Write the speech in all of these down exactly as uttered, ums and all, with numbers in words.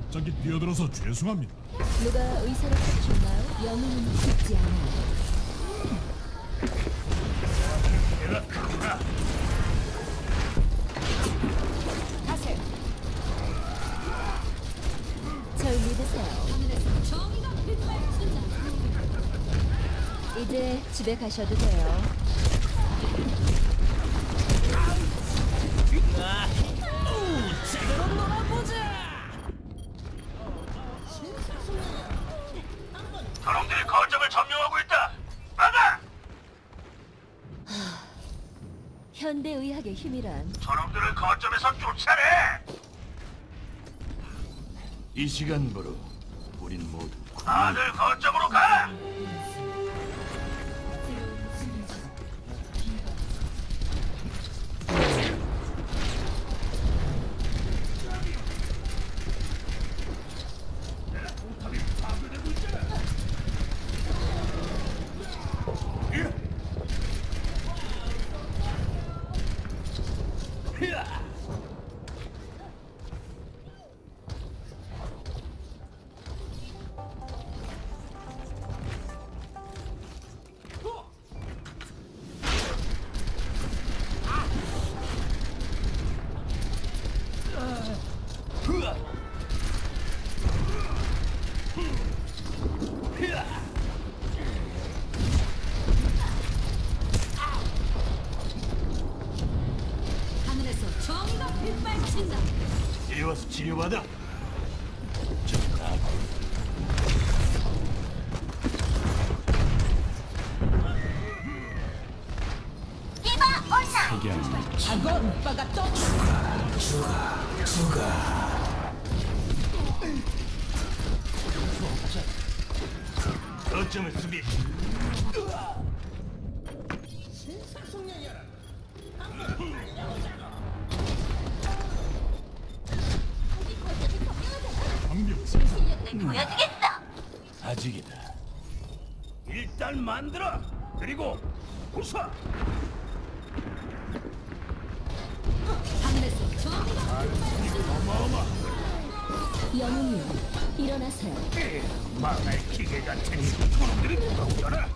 갑자기 뛰어들어서 죄송합니다. 누가 의사를 찾으셨나요? 영웅은 죽지 않아요. 가세요. 절 믿으세요. 이제 집에 가셔도 돼요. 제대로 놀아보자. 저놈들이 거점을 점령하고 있다. 막아! 현대의학의 힘이란 저놈들을 거점에서 쫓아내! 이 시간부로 우린 모두 다들 거점으로 가! 하늘에서 정의가 빗발친다. 이리 와서 치료받아. 좀 나고. 악어 오빠가 또 거점을 수비. 보여주겠어! 아직이다. 일단 만들어! 그리고 부숴! 하늘에서 정의가 영웅이요, 일어나세요. 망할 기계 같으니 저놈들이 누가 오려나?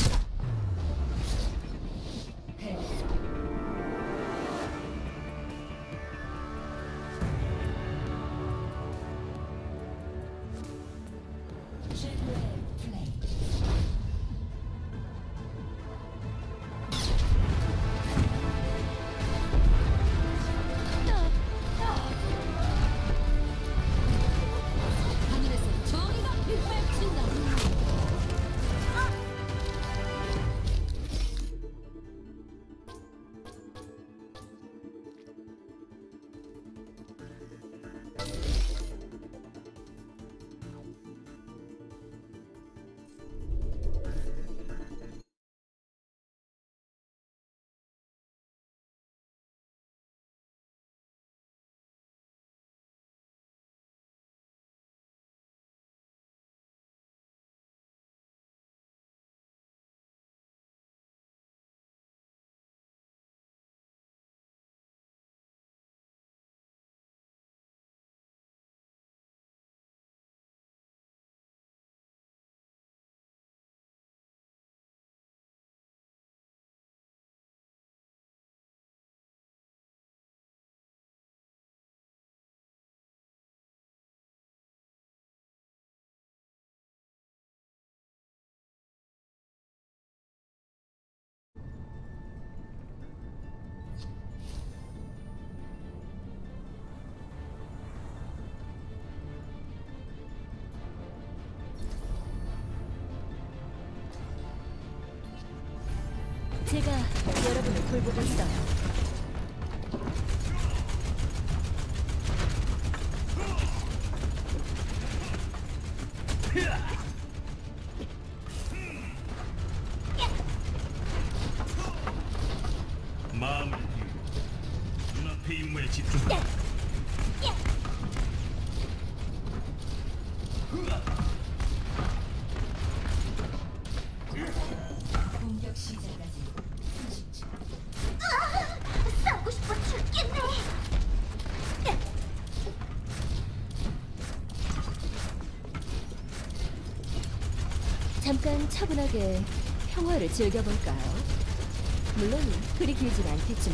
하늘에서 정의가 빗발친다. 제가 여러분을 돌보고 있어요. 마음을 눈앞의 임무에 집중. 공격 시작까지 삼십 초. 싸우고 싶어 죽겠네! 잠깐 차분하게 평화를 즐겨볼까요? 물론 그리 길진 않겠지만.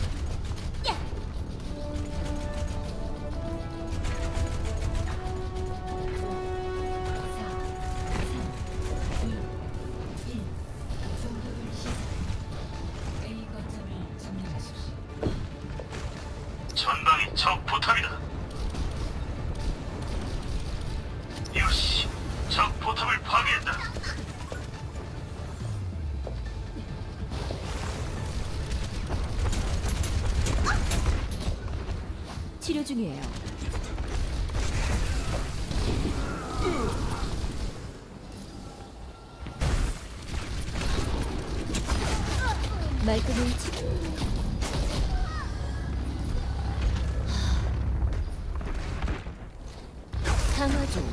전방이 적 포탑이다. 요시, 적 포탑을 파괴했다. 치료 중이에요. 말끔히 치... 강화 중.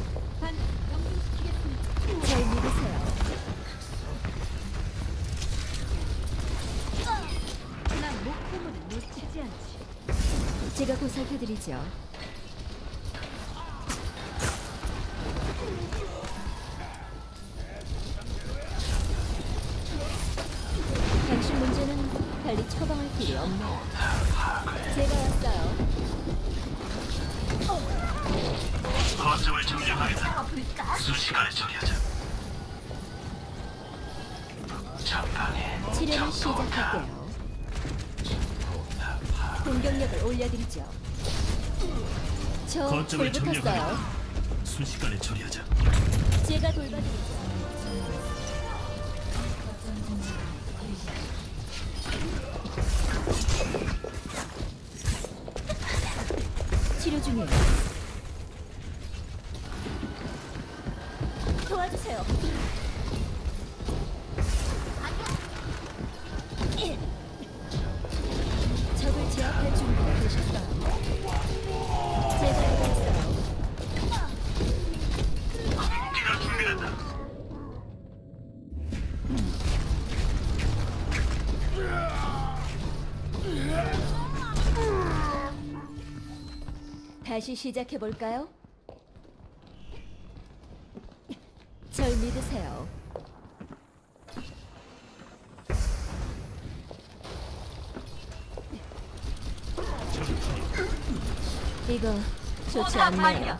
잘 믿으세요. 난 목표물을 놓치지 않지. 제가 보살펴드리죠. 당신 문제는 달리 처방할 필요 없네요. 제가 왔어요. 거점을 점령하겠다. 순식간에 처리하자. 전방에 치료를 시작할게요. 공격력을 올려드리죠. 저 거점을 돌붙었어요. 점령하겠다. 순식간에 처리하자. 제가 돌봐드리죠. 치료 중이에요. 도와주세요. 적을 제압할 준비가 되셨어요. 제가 알고 있어요. 기가 준비된다. 다시 시작해볼까요? 절 믿으세요. 이거 좋지 않네요.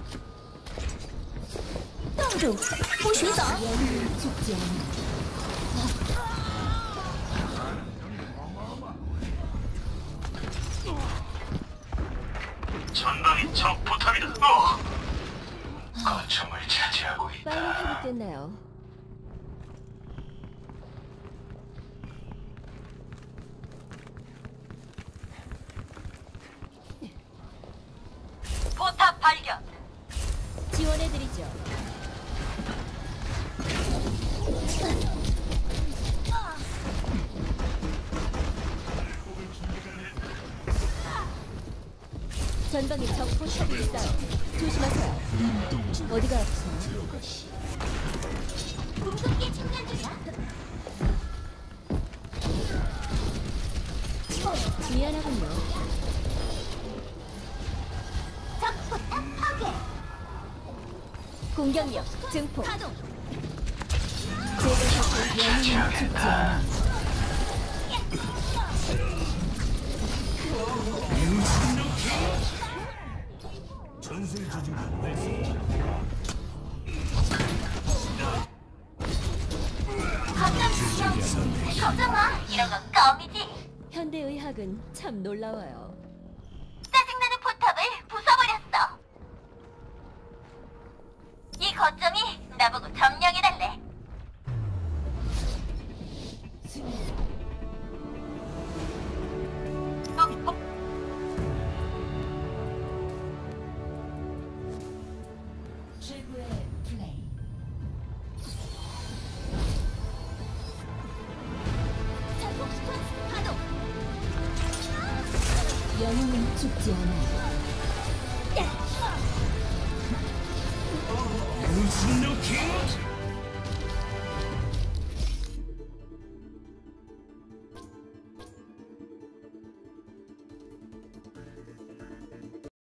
또 보시다. 영웅은 죽지 않아. 전방이 적 포탑이다. 어! 거점을 차지하고 빨리 있다. 회복됐나요? 포탑 발견. 지원해드리죠. 전방에 적 포탑이 있어요. 조심하세요. 어디가 아프세요? 궁극기 충전 중이야. 어, 미안하군요. 적 포탑 파괴. 공격력 증폭. 가동. 제가 자꾸 영웅은 죽지 않아. 전술 지진기 발사. 걱정 걱정 마. 이런 건 껌이지. 현대의학은 참 놀라워요. 짜증나는 포탑을 부숴버렸어. 이 거점이 나보고 점령해달래. 어, 어. 최고의 플레이. 자폭 스쿼트 가동. 영웅은 죽지 않아. 무슨 느낌?